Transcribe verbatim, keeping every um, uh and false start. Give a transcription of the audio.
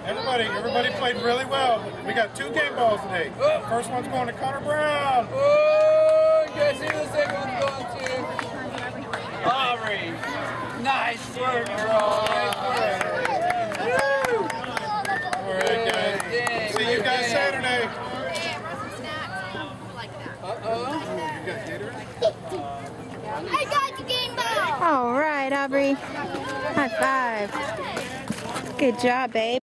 Everybody, everybody played really well. We got two game balls today. First one's going to Connor Brown. Oh, guess who the second one's going to? Aubrey. Nice work, bro. Nice work. Woo! All right, guys. Dang, See you guys dang. Saturday. Uh-oh. I got the game ball. All right, Aubrey. High five. Good job, babe.